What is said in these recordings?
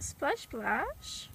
Splash, splash.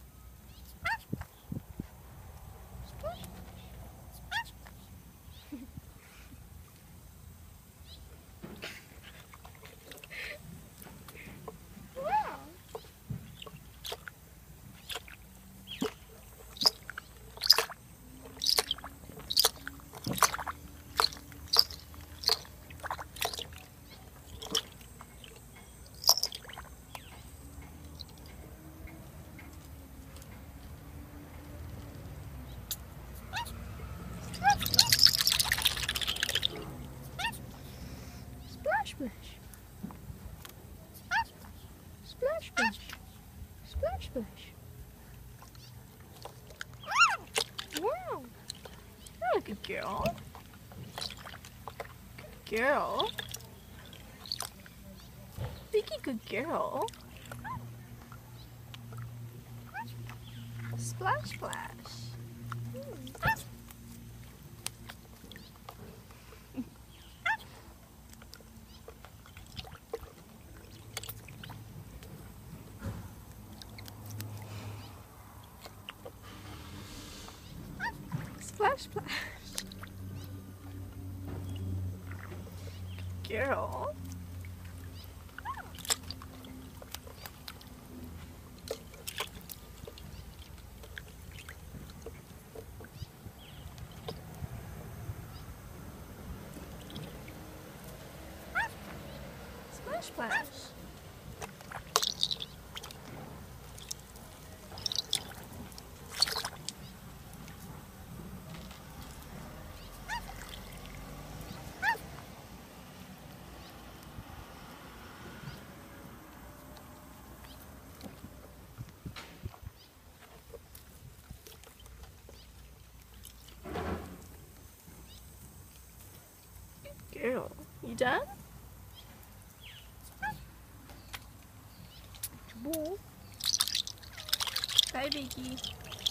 Splash, splash. Splash, splash. Splash, splash. Wow. You're a good girl. Good girl. Beaky, good girl. Splash, splash. Splash, splash. Good girl. Splash, splash. Girl, you done? Ball. Bye, Beaky.